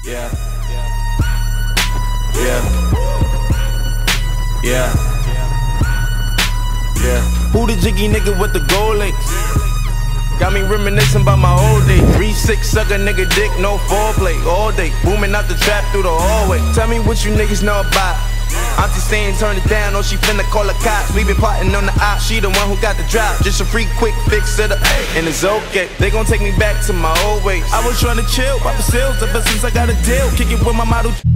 Yeah. Yeah. Yeah. Yeah. Who the jiggy nigga with the gold links? Got me reminiscing about my old days. 3-6 suck a nigga dick, no foreplay. All day, booming out the trap through the hallway. Tell me what you niggas know about. Auntie saying turn it down, or she finna call the cops. We been plotting on the op, she the one who got the drop. Just a free quick fix it up, and it's okay. They gon' take me back to my old ways. I was trying to chill, pop the sales ever since I got a deal. Kick it with my model.